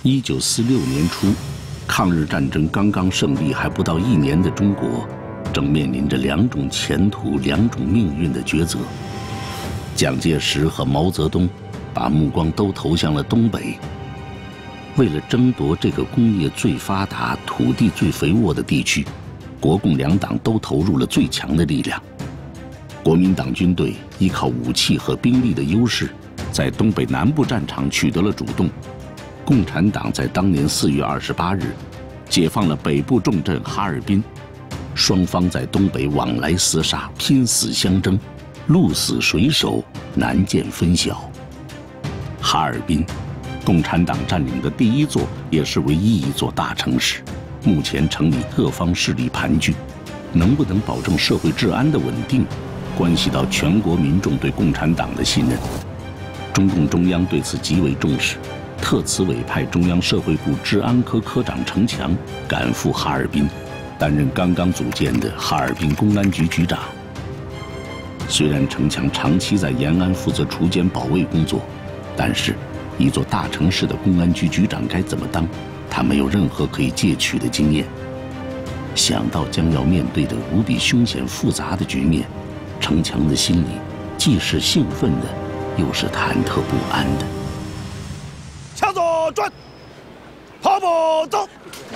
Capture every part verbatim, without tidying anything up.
一九四六年初，抗日战争刚刚胜利还不到一年的中国，正面临着两种前途、两种命运的抉择。蒋介石和毛泽东把目光都投向了东北。为了争夺这个工业最发达、土地最肥沃的地区，国共两党都投入了最强的力量。国民党军队依靠武器和兵力的优势，在东北南部战场取得了主动。共产党在当年四月二十八日，解放了北部重镇哈尔滨，双方在东北往来厮杀，拼死相争，鹿死谁手，难见分晓。哈尔滨，共产党占领的第一座，也是唯一一座大城市。目前城里各方势力盘踞，能不能保证社会治安的稳定，关系到全国民众对共产党的信任。中共中央对此极为重视，特此委派中央社会部治安科科长程强赶赴哈尔滨，担任刚刚组建的哈尔滨公安局局长。虽然程强长期在延安负责锄奸保卫工作，但是一座大城市的公安局局长该怎么当，他没有任何可以借取的经验。想到将要面对的无比凶险复杂的局面，程强的心里既是兴奋的，又是忐忑不安的。 向左转，跑步走。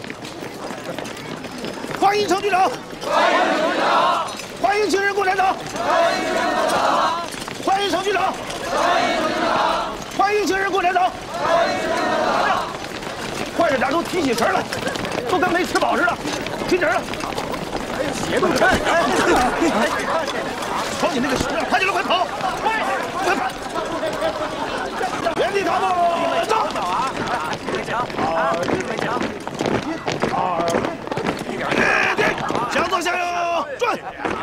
欢迎程局长！欢迎程局长！欢迎青日共产党！欢迎青日共产党！欢迎程局长！欢迎程局长！欢迎青日共产党！欢迎青日共产党！快点，俩都提起神来，都跟没吃饱似的，提神了。哎，斜着看，哎，瞅你那个形象，快点了，快跑！快点，快跑！原地踏步，走！走啊！一脚，啊，一脚，二，一点，向左向右转。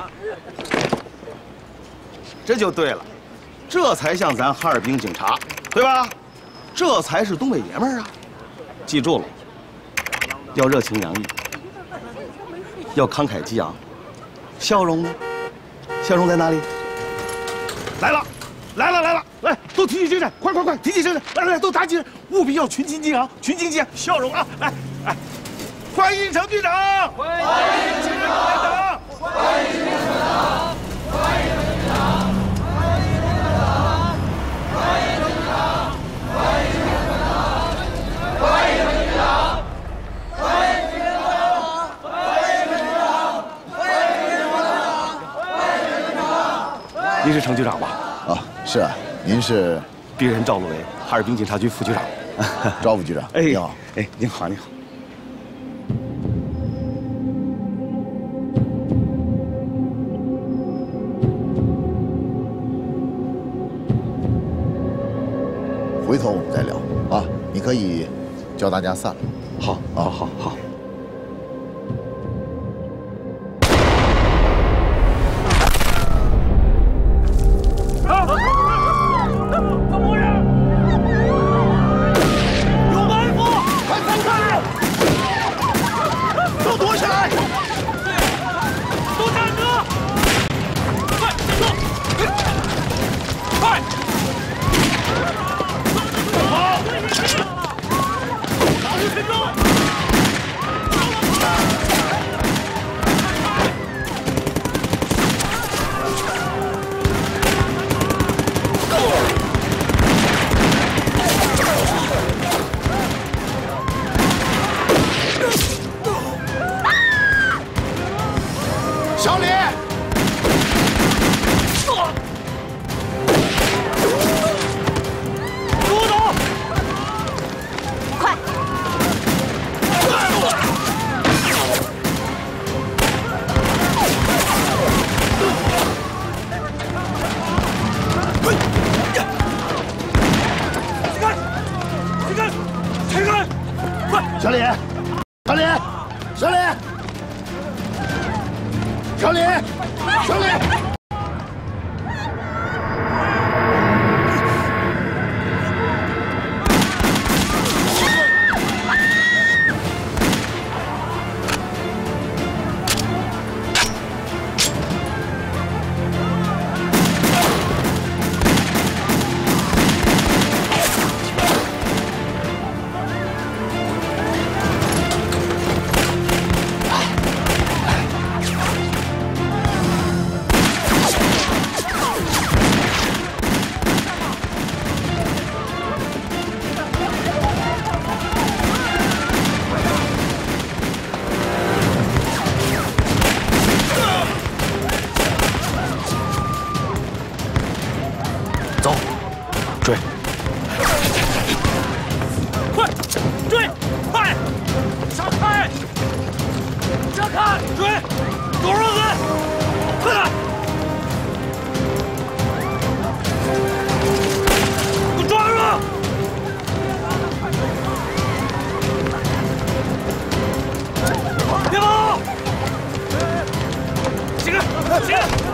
这就对了，这才像咱哈尔滨警察，对吧？这才是东北爷们儿啊！记住了，要热情洋溢，要慷慨激昂。笑容呢？笑容在哪里？来了，来了，来了！来，都提起精神，快快快，提起精神！来来来，都打起来，务必要群情激昂，群情激昂，笑容啊！来，来，欢迎程局长！欢迎青日共产党！欢迎青日共产党！欢迎程局长！欢迎程局长！欢迎程局长！欢迎程局长！欢迎程局长！欢迎程局长！欢迎程局长！欢迎程局长！欢迎程局长！您是程局长吧？ 啊，是啊，您是？ 鄙人赵路为，哈尔滨警察局副局长。 赵副局长， 哎， 你好。 哎，您好，您好。 回头我们再聊啊，你可以叫大家散了。 好，好，好，好。 闪开！闪开！追！狗肉子，快点！给我抓住！别跑！起开！起开！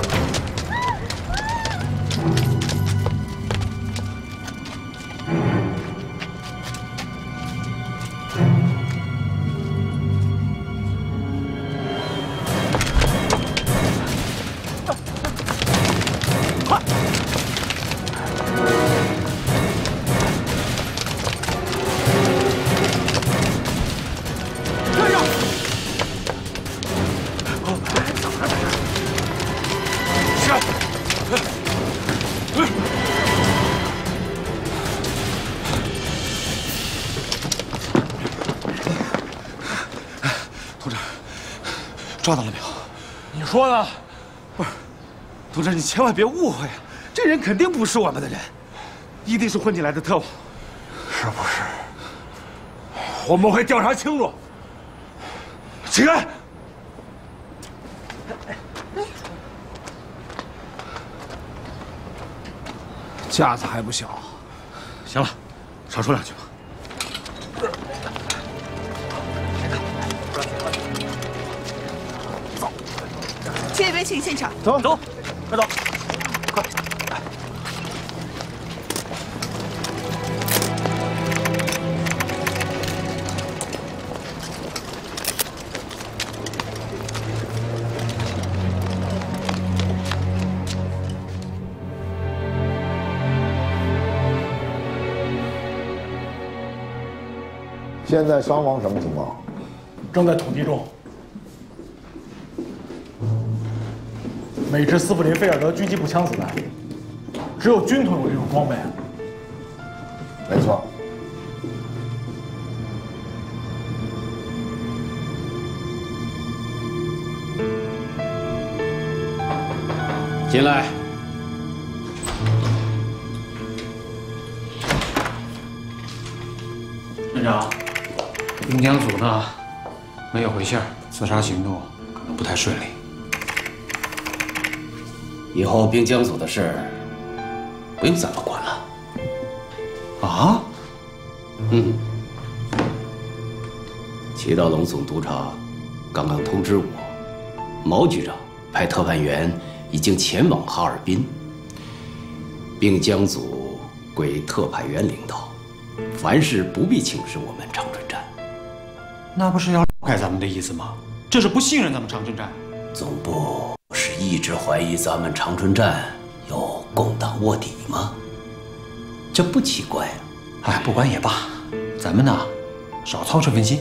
抓到了没有？ 你说呢？ 不是，同志，你千万别误会，这人肯定不是我们的人，一定是混进来的特务。 是不是？我们会调查清楚。起来！架子还不小。 行了，少说两句吧。 谢委员，请现场。 走走，快走，快！ 现在伤亡什么情况？ 正在统计中。 每支斯普林菲尔德狙击步枪子弹，只有军统有这种装备。 没错。 进来。 院长，滨江组呢没有回信，刺杀行动可能不太顺利。 以后滨江组的事不用咱们管了。 啊？ 嗯。祁道龙总督察刚刚通知我，毛局长派特派员已经前往哈尔滨，滨江组归特派员领导，凡事不必请示我们长春站。 那不是要绕开咱们的意思吗？这是不信任咱们长春站。 总部。 是一直怀疑咱们长春站有共党卧底吗？这不奇怪啊！ 哎，不管也罢，咱们呢，少操这份心。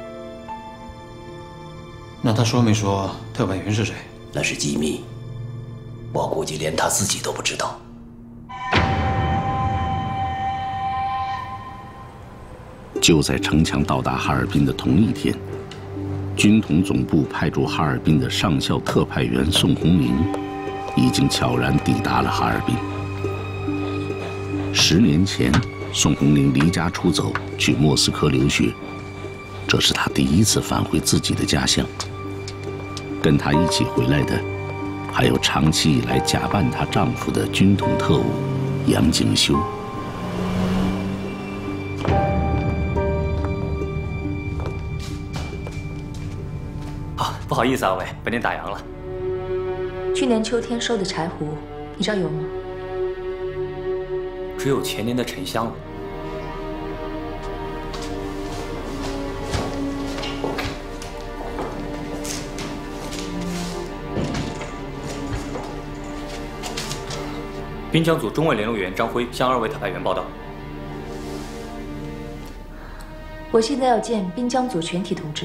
那他说没说特派员是谁？ 那是机密，我估计连他自己都不知道。 就在城墙到达哈尔滨的同一天。 军统总部派驻哈尔滨的上校特派员宋红林，已经悄然抵达了哈尔滨。十年前，宋红林离家出走，去莫斯科留学，这是他第一次返回自己的家乡。跟他一起回来的，还有长期以来假扮她丈夫的军统特务杨景修。 不好意思啊，喂，被您打烊了。 去年秋天收的柴胡，你这儿有吗？ 只有前年的沉香了。滨江组中尉联络员张辉向二位特派员报道。 我现在要见滨江组全体同志。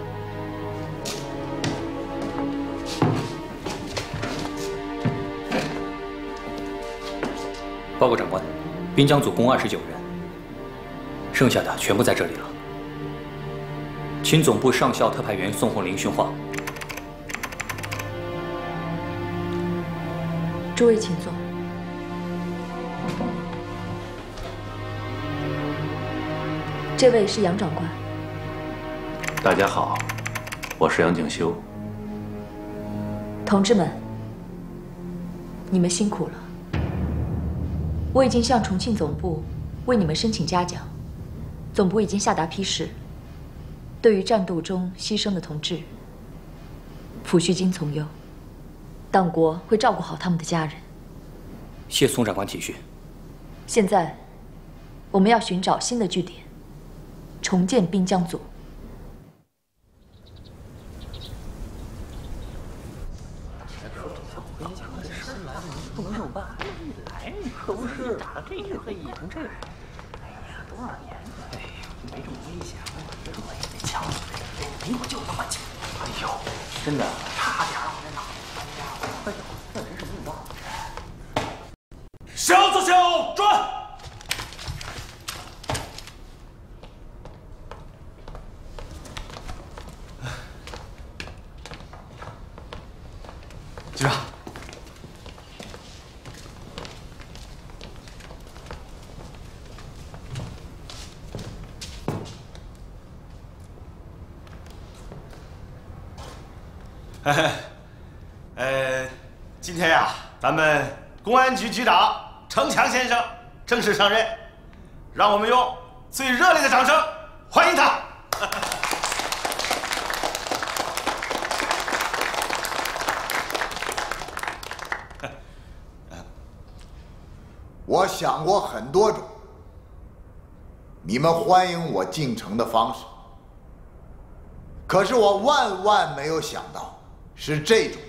报告长官，滨江组共二十九人，剩下的全部在这里了。请总部上校特派员宋红林训话。 诸位请坐。这位是杨长官。 大家好，我是杨景修。 同志们，你们辛苦了。我已经向重庆总部为你们申请嘉奖，总部已经下达批示，对于战斗中牺牲的同志，抚恤金从优，党国会照顾好他们的家人。 谢宋长官体恤。 现在，我们要寻找新的据点，重建滨江组。 不能这么办，来，可不是打了这个会议成这样。哎呀，多少年了，哎呀，没这么危险过，这我也得呛死这个，离我就那么近。哎呦，真的，差点我这脑袋翻家伙！哎呦，那真是命大。 向左小转。 局长。 呃，今天呀，咱们公安局局长程强先生正式上任，让我们用最热烈的掌声欢迎他。 我想过很多种你们欢迎我进城的方式，可是我万万没有想到。 是这种，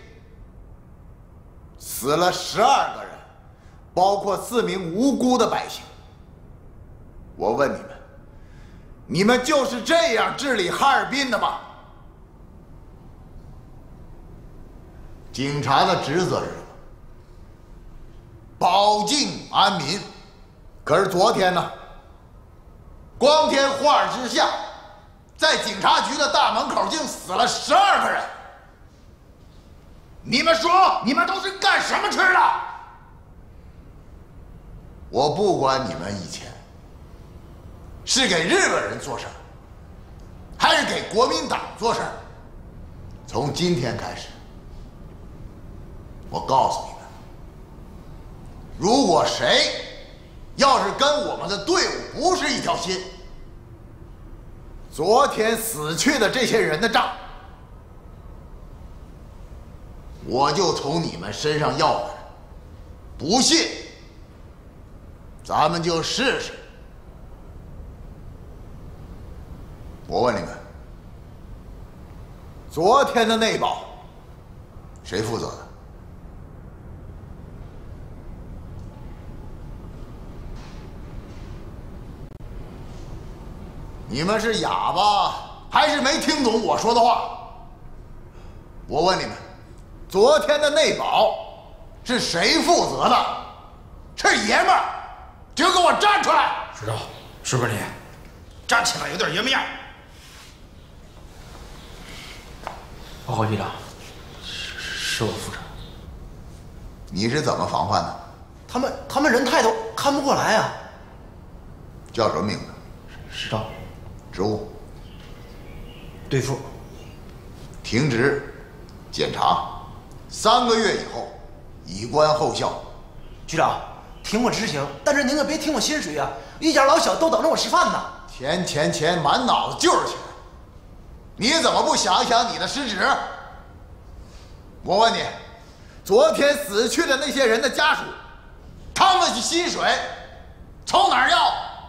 死了十二个人，包括四名无辜的百姓。我问你们，你们就是这样治理哈尔滨的吗？警察的职责是什么？保境安民。可是昨天呢，光天化日之下，在警察局的大门口竟死了十二个人。 你们说，你们都是干什么吃的？我不管你们以前是给日本人做事，还是给国民党做事，从今天开始，我告诉你们，如果谁要是跟我们的队伍不是一条心，昨天死去的这些人的账。 我就从你们身上要回来，不信，咱们就试试。我问你们，昨天的内保谁负责的？你们是哑巴还是没听懂我说的话？我问你们。 昨天的内保是谁负责的？是爷们儿，就给我站出来！ 知道，是不是你？ 站起来，有点爷们样。 报告局长，是是我负责。 你是怎么防范的？ 他们他们人太多，看不过来啊。 叫什么名字？ 石照。 职务？ 对付。 停职，检查。 三个月以后，以观后效。 局长，听我执行，但是您可别听我薪水啊！一家老小都等着我吃饭呢。 钱钱钱，满脑子就是钱。你怎么不想一想你的失职？我问你，昨天死去的那些人的家属，他们的薪水从哪儿要？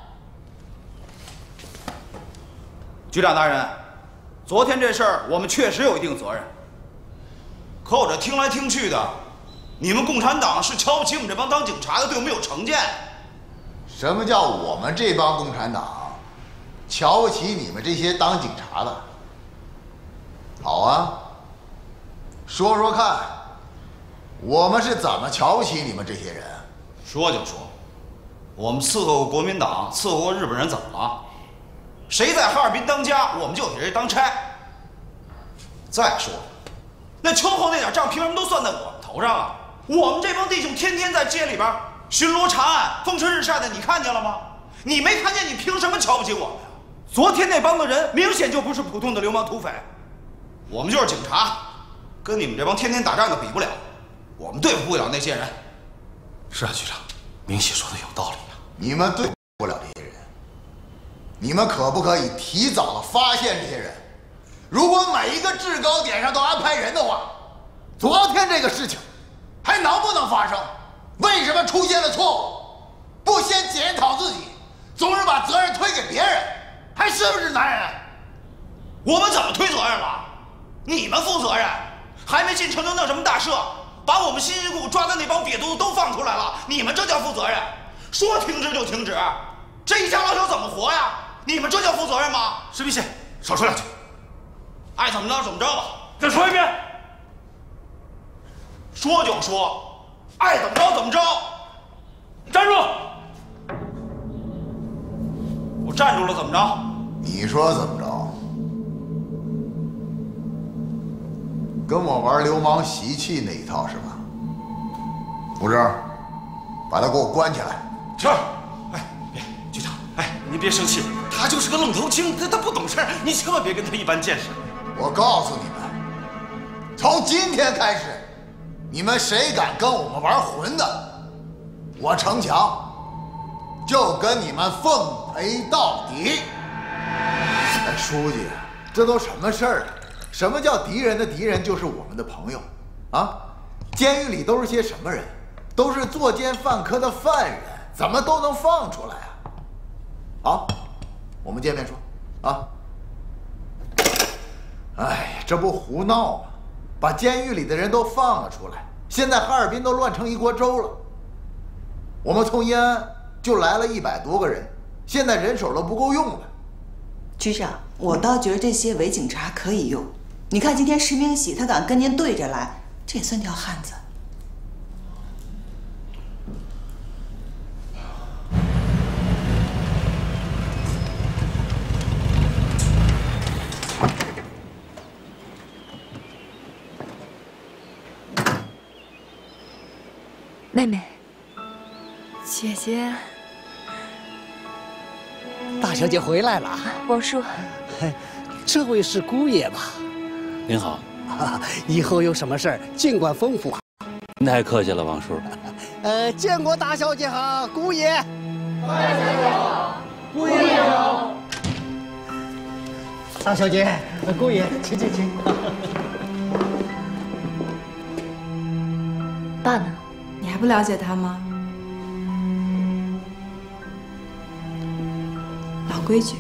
局长大人，昨天这事儿我们确实有一定责任。 可我这听来听去的，你们共产党是瞧不起我们这帮当警察的，对我们有成见。 什么叫我们这帮共产党瞧不起你们这些当警察的？好啊，说说看，我们是怎么瞧不起你们这些人？ 说就说，我们伺候过国民党，伺候过日本人，怎么了？谁在哈尔滨当家，我们就给谁当差。再说。 那秋后那点账凭什么都算在我们头上啊？我们这帮弟兄天天在街里边巡逻查案，风吹日晒的，你看见了吗？你没看见，你凭什么瞧不起我们呀？ 昨天那帮子人明显就不是普通的流氓土匪，我们就是警察，跟你们这帮天天打仗的比不了，我们对付不了那些人。 是啊，局长，明喜说的有道理啊。 你们对付不了这些人，你们可不可以提早的发现这些人？如果每一个制高点上都安排人的话，昨天这个事情还能不能发生？为什么出现了错误，不先检讨自己，总是把责任推给别人？还是不是男人？ 我们怎么推责任了？你们负责任，还没进城就弄什么大事，把我们辛辛苦苦抓的那帮瘪犊子都放出来了，你们这叫负责任？说停止就停止，这一家老小怎么活呀？你们这叫负责任吗？ 石明喜，少说两句。 爱怎么着怎么着吧。 再说一遍。 说就说，爱怎么着怎么着。 站住！ 我站住了，怎么着？ 你说怎么着？跟我玩流氓习气那一套是吧？武志，把他给我关起来。 是。哎，别，局长，哎，您别生气，他就是个愣头青，他他不懂事儿，你千万别跟他一般见识。 我告诉你们，从今天开始，你们谁敢跟我们玩混的，我程强就跟你们奉陪到底。哎，书记，这都什么事儿啊？什么叫敌人的敌人就是我们的朋友？啊，监狱里都是些什么人？都是作奸犯科的犯人，怎么都能放出来啊？好，我们见面说，啊。哎呀，这不胡闹吗？把监狱里的人都放了出来，现在哈尔滨都乱成一锅粥了。我们从延安就来了一百多个人，现在人手都不够用了。 局长，我倒觉得这些伪警察可以用。你看今天石明喜他敢跟您对着来，这也算条汉子。 妹妹， 姐姐，大小姐回来了。 王叔， 这位是姑爷吧？ 您好。 以后有什么事儿尽管吩咐。 您太客气了，王叔。 呃，见过大小姐好，姑爷。 大小姐好，姑爷好。 大小姐，姑爷，请请请。 爸呢？ 你还不了解他吗？老规矩。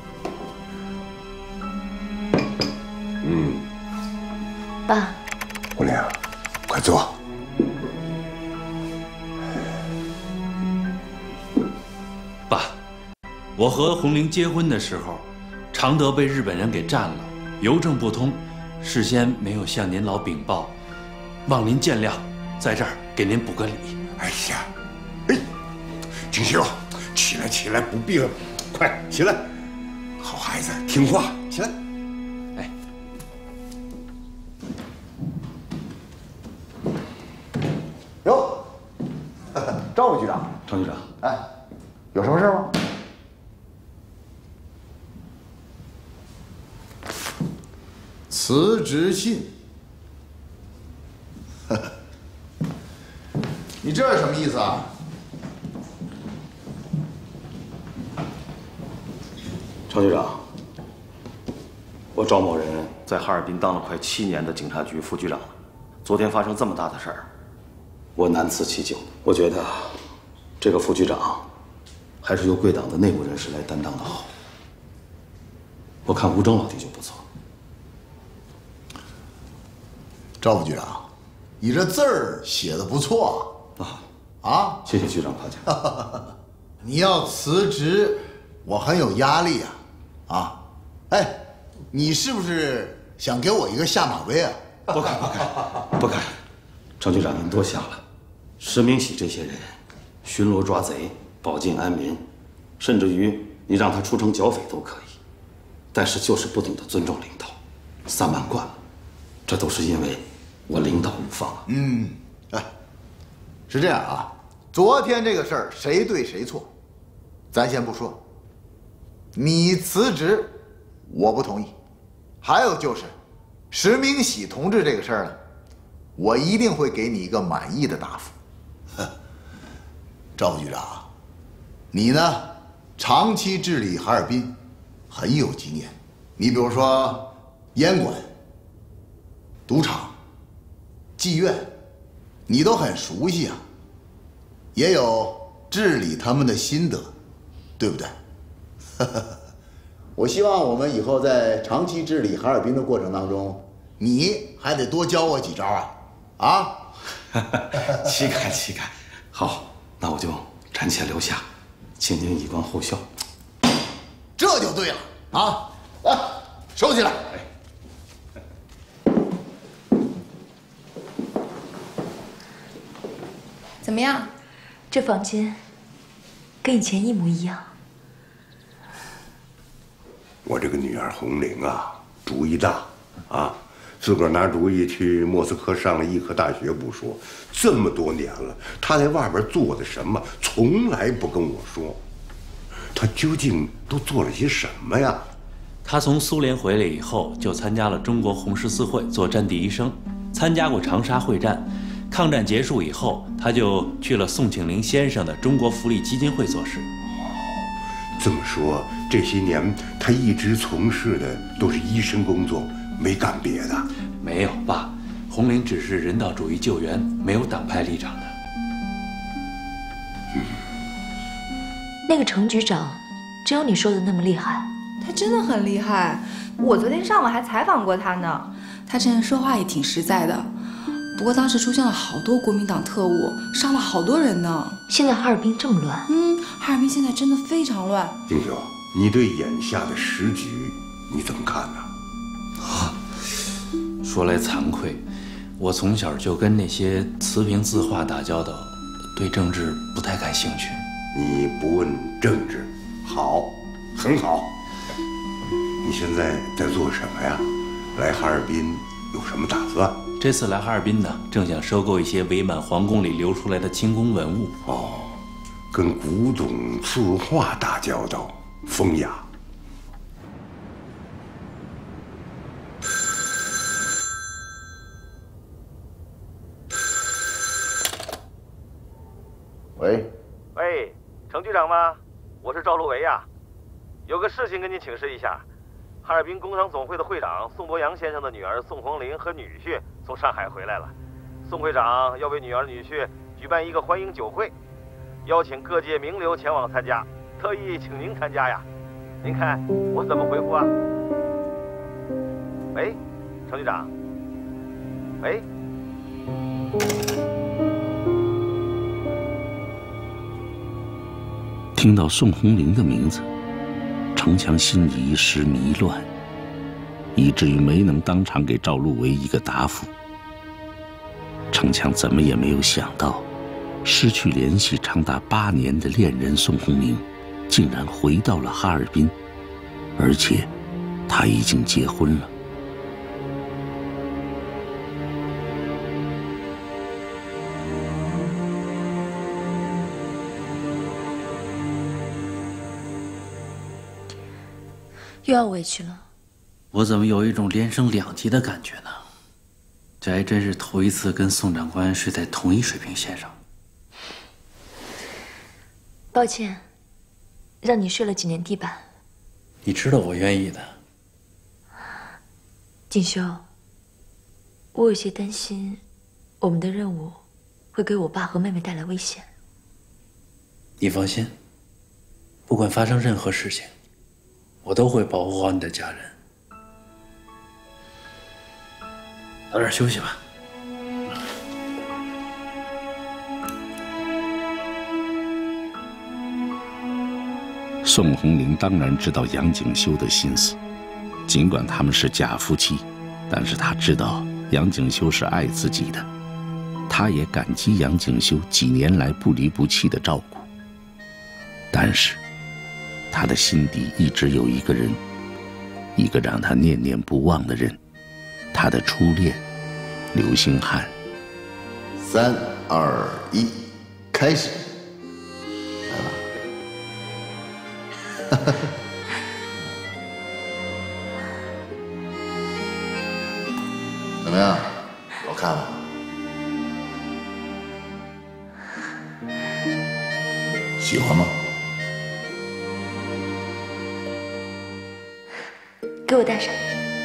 嗯。 爸。 红玲，快坐。 爸，我和红玲结婚的时候，常德被日本人给占了，邮政不通，事先没有向您老禀报，望您见谅，在这儿给您补个礼。 哎呀，哎，景秀，起来起来，不必了，快起来，好孩子，听话，起来。 哎， 哟，赵副局长， 程局长， 哎，有什么事吗？辞职信。你这是什么意思啊？ 程局长，我赵某人在哈尔滨当了快七年的警察局副局长了，昨天发生这么大的事儿，我难辞其咎。我觉得这个副局长还是由贵党的内部人士来担当的好。我看吴征老弟就不错。 赵副局长，你这字儿写的不错啊！啊， 谢谢局长夸奖。 你要辞职，我很有压力啊！啊，哎，你是不是想给我一个下马威啊？ 不敢，不敢，不敢。程局长，您多想了。石明喜这些人，巡逻抓贼，保境安民，甚至于你让他出城剿匪都可以，但是就是不懂得尊重领导，散漫惯了。这都是因为我领导无方啊。 嗯，哎，是这样啊。昨天这个事儿谁对谁错，咱先不说。 你辞职，我不同意。还有就是，石明喜同志这个事儿呢，我一定会给你一个满意的答复。赵局长，你呢，长期治理哈尔滨，很有经验。你比如说，烟馆、赌场、妓院，你都很熟悉啊，也有治理他们的心得，对不对？我希望我们以后在长期治理哈尔滨的过程当中，你还得多教我几招啊！啊， 岂敢岂敢！好，那我就暂且留下，请您以观后效。 这就对了啊！来，收起来。 怎么样？ 这房间跟以前一模一样。 我这个女儿红玲啊，主意大啊，自个儿拿主意去莫斯科上了医科大学不说，这么多年了，她在外边做的什么，从来不跟我说。她究竟都做了些什么呀？ 她从苏联回来以后，就参加了中国红十字会做战地医生，参加过长沙会战。抗战结束以后，她就去了宋庆龄先生的中国福利基金会做事。 这么说，这些年他一直从事的都是医生工作，没干别的。 没有，爸，红玲只是人道主义救援，没有党派立场的。 嗯，那个程局长，真有你说的那么厉害？ 他真的很厉害，我昨天上午还采访过他呢。他这人说话也挺实在的。不过当时出现了好多国民党特务，杀了好多人呢。 现在哈尔滨这么乱， 嗯，哈尔滨现在真的非常乱。 丁兄，你对眼下的时局你怎么看呢？ 啊，说来惭愧，我从小就跟那些词评字画打交道，对政治不太感兴趣。 你不问政治，好，很好。你现在在做什么呀？来哈尔滨有什么打算？ 这次来哈尔滨呢，正想收购一些伪满皇宫里流出来的清宫文物。 哦，跟古董字画打交道，风雅。 喂， 喂，程局长吗？我是赵路维呀，有个事情跟您请示一下。哈尔滨工商总会的会长宋伯阳先生的女儿宋红玲和女婿从上海回来了，宋会长要为女儿女婿举办一个欢迎酒会，邀请各界名流前往参加，特意请您参加呀。您看我怎么回复啊？喂，程局长。喂。 听到宋红玲的名字，程强心里一时迷乱，以至于没能当场给赵路维一个答复。程强怎么也没有想到，失去联系长达八年的恋人宋红玲，竟然回到了哈尔滨，而且她已经结婚了。 又要委屈了。 我怎么有一种连升两级的感觉呢？这还真是头一次跟宋长官是在同一水平线上。 抱歉，让你睡了几年地板。 你知道我愿意的。 锦绣，我有些担心，我们的任务会给我爸和妹妹带来危险。 你放心，不管发生任何事情，我都会保护好你的家人。早点休息吧。 宋红玲当然知道杨景修的心思，尽管他们是假夫妻，但是她知道杨景修是爱自己的，她也感激杨景修几年来不离不弃的照顾。但是，她的心底一直有一个人，一个让她念念不忘的人，她的初恋，刘星汉。 三二一，开始。来吧。 怎么样？好看吗？喜欢吗？ 给我戴上。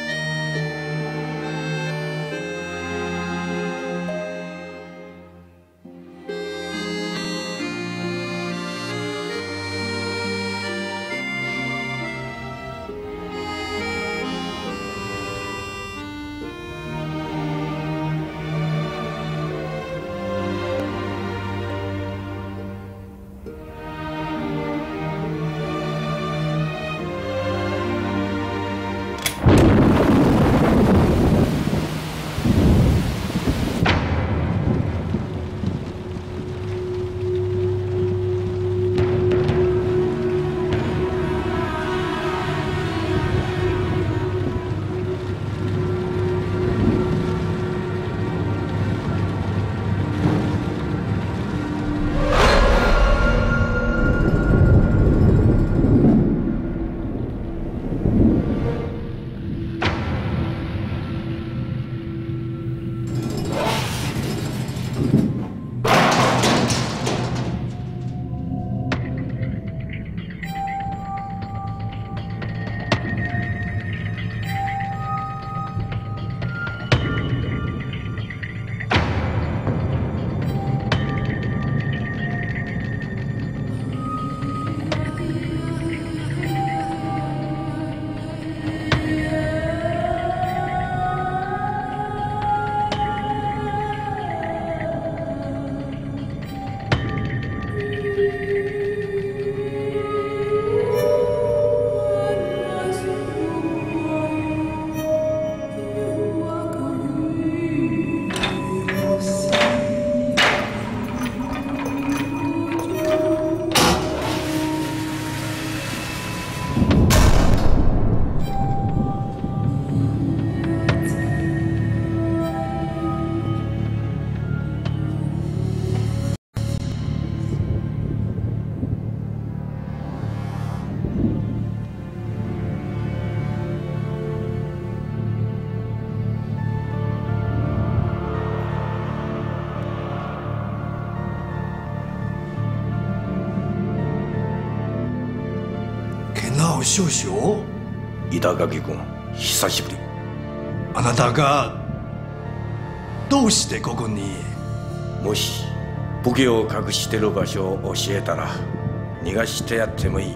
少々 板垣君久しぶり。 あなたがどうしてここに？ もし武器を隠してる場所を教えたら逃がしてやってもいい。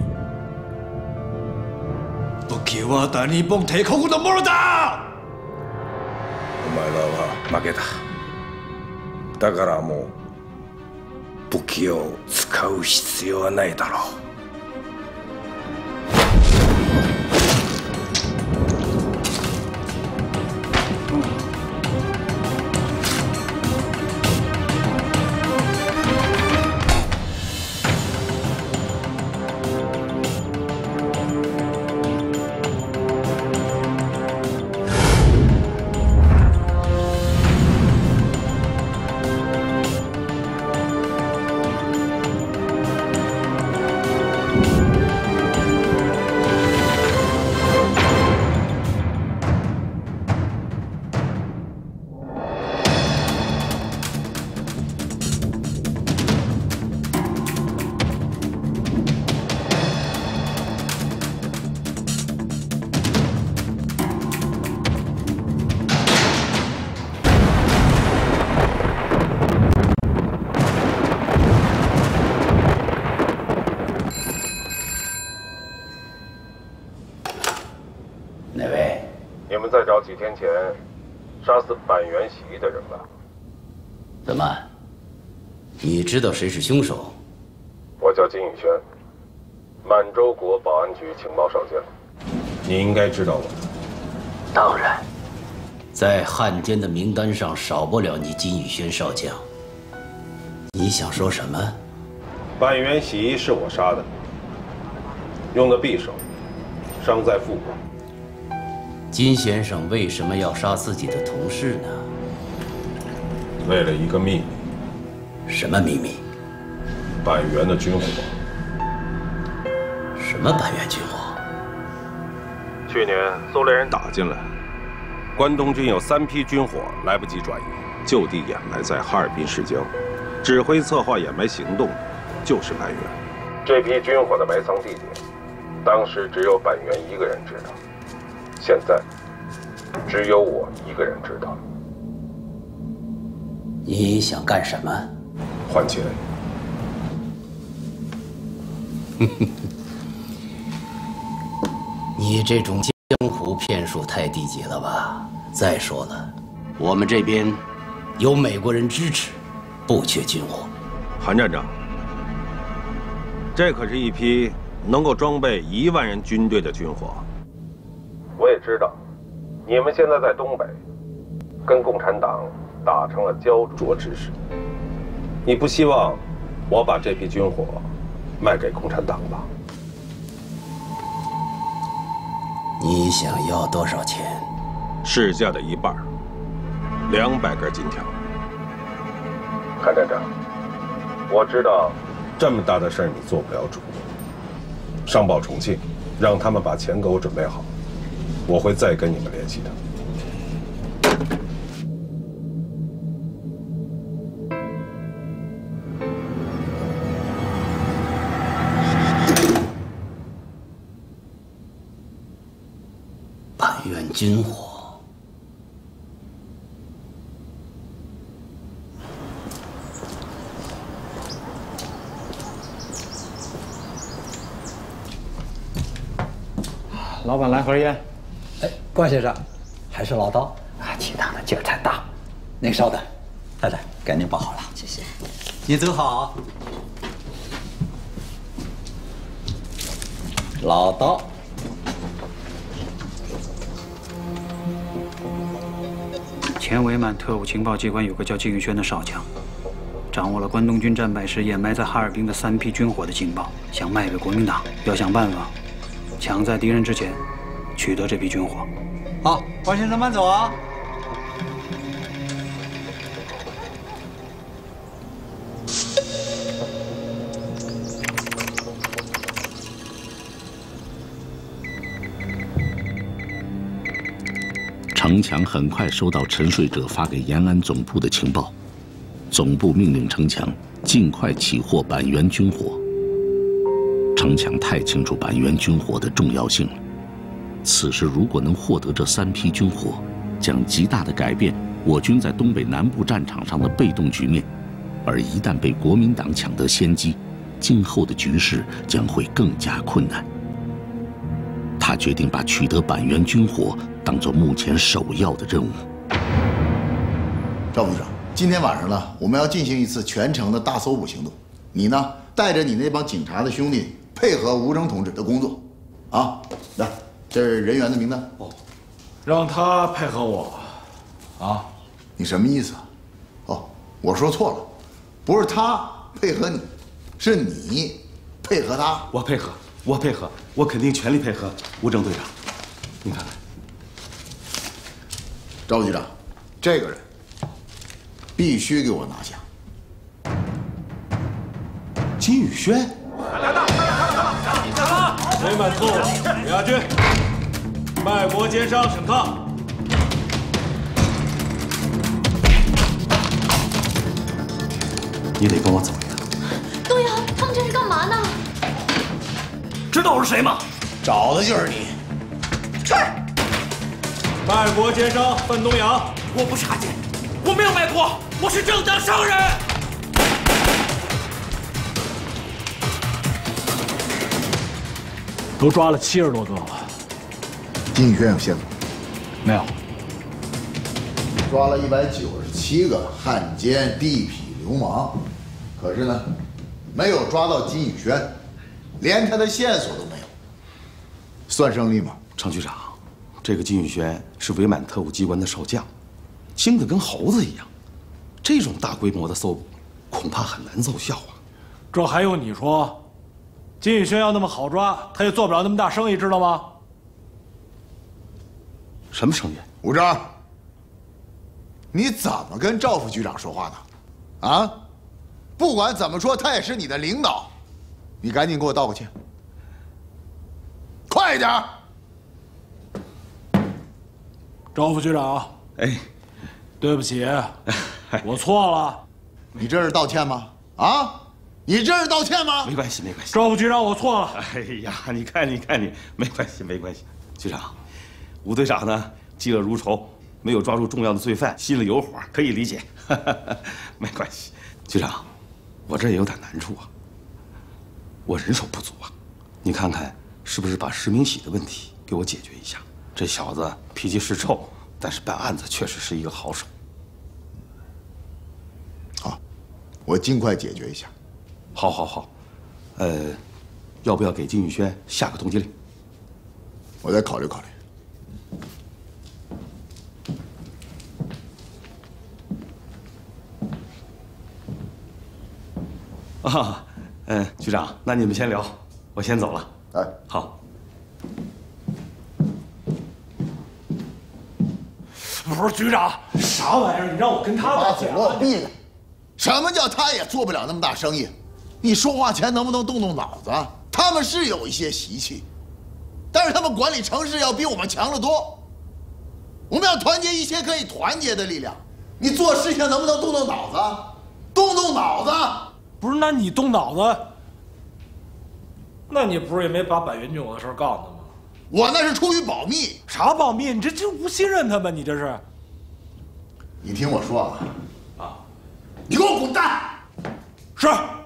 武器は大日本帝国のものだ。 お前らは負けた。だからもう武器を使う必要はないだろう。 在找几天前杀死板垣喜一的人吧？ 怎么？你知道谁是凶手？ 我叫金宇轩，满洲国保安局情报少将。你应该知道我。 当然，在汉奸的名单上少不了你金宇轩少将。你想说什么？ 板垣喜一是我杀的，用的匕首，伤在腹部。 金先生为什么要杀自己的同事呢？ 为了一个秘密。 什么秘密？ 板垣的军火。 什么板垣军火？ 去年苏联人打进来， 关东军有三批军火来不及转移，就地掩埋在哈尔滨市郊，指挥策划掩埋行动的就是板垣。这批军火的埋藏地点，当时只有板垣一个人知道，现在只有我一个人知道。 你想干什么？ 换钱。 你这种江湖骗术太低级了吧？再说了，我们这边有美国人支持，不缺军火。 韩站长，这可是一批能够装备一万人军队的军火。我也知道，你们现在在东北，跟共产党打成了焦灼之势。你不希望我把这批军火卖给共产党吧？ 你想要多少钱？ 市价的一半，两百根金条。韩站长，我知道这么大的事儿你做不了主。上报重庆，让他们把钱给我准备好，我会再跟你们联系的。 板垣军火， 老板来盒烟。 哎，关先生，还是老刀啊，其他的劲儿太大。您稍等，太太，给您包好了。 谢谢。 您走好。老刀。 前伪满特务情报机关有个叫金宇轩的少将，掌握了关东军战败时掩埋在哈尔滨的三批军火的情报，想卖给国民党。要想办法抢在敌人之前取得这批军火。 好，关先生慢走啊。 程强很快收到沉睡者发给延安总部的情报，总部命令程强尽快起获板垣军火。程强太清楚板垣军火的重要性了，此时如果能获得这三批军火，将极大的改变我军在东北南部战场上的被动局面，而一旦被国民党抢得先机，今后的局势将会更加困难。他决定把取得板垣军火当作目前首要的任务。 赵部长，今天晚上呢，我们要进行一次全城的大搜捕行动。你呢，带着你那帮警察的兄弟，配合吴征同志的工作。啊，来，这是人员的名单。 哦，让他配合我。啊， 你什么意思啊？哦，我说错了，不是他配合你，是你配合他。 我配合，我配合，我肯定全力配合吴征队长。你看看。 赵局长，这个人必须给我拿下。 金宇轩， 伪满特务李亚军，卖国奸商沈抗。 你得跟我走呀！ 东阳，他们这是干嘛呢？ 知道我是谁吗？ 找的就是你。 去！ 卖国奸商范东阳， 我不是汉奸，我没有卖国，我是正当商人。 都抓了七十多个了。 金宇轩有线索？ 没有。 抓了一百九十七个汉奸、地痞流氓，可是呢，没有抓到金宇轩，连他的线索都没有。算胜利吗？ 程局长，这个金宇轩是伪满特务机关的少将，精得跟猴子一样，这种大规模的搜捕恐怕很难奏效啊。 这还用你说？金宇轩要那么好抓，他也做不了那么大生意，知道吗？ 什么生意？ 吴征，你怎么跟赵副局长说话呢？啊，不管怎么说，他也是你的领导，你赶紧给我道个歉，快一点！ 赵副局长， 哎， 对不起，我错了。 你这是道歉吗？啊，你这是道歉吗？ 没关系，没关系。 赵副局长，我错了。 哎呀，你看，你看你，没关系，没关系。局长，吴队长呢，嫉恶如仇，没有抓住重要的罪犯，心里有火，可以理解。没关系。局长，我这也有点难处啊，我人手不足啊。你看看，是不是把石明喜的问题给我解决一下？这小子脾气是臭，但是办案子确实是一个好手。 好，我尽快解决一下。 好，好，好。呃，要不要给金宇轩下个通缉令？ 我再考虑考虑。 啊，嗯，局长，那你们先聊，我先走了。 哎， 好。 不是局长，啥玩意儿？你让我跟他把嘴给我闭了！什么叫他也做不了那么大生意？你说话前能不能动动脑子？他们是有一些习气，但是他们管理城市要比我们强得多。我们要团结一些可以团结的力量。你做事情能不能动动脑子？动动脑子！ 不是，那你动脑子？那你不是也没把百元军我的事告诉他吗？ 我那是出于保密。 啥保密？你这这不信任他吗？你这是？ 你听我说啊，啊，你给我滚蛋！ 是。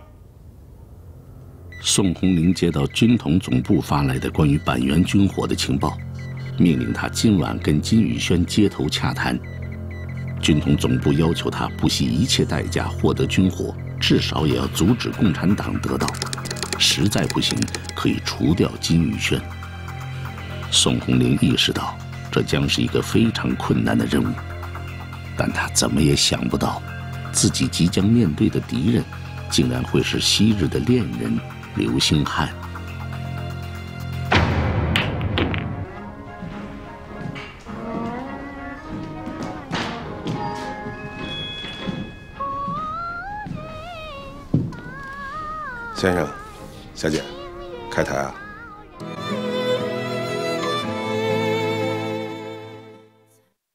宋红林接到军统总部发来的关于板垣军火的情报，命令他今晚跟金宇轩接头洽谈。军统总部要求他不惜一切代价获得军火，至少也要阻止共产党得到。实在不行，可以除掉金宇轩。宋红林意识到，这将是一个非常困难的任务，但他怎么也想不到，自己即将面对的敌人，竟然会是昔日的恋人刘星汉。 先生，小姐，开台啊！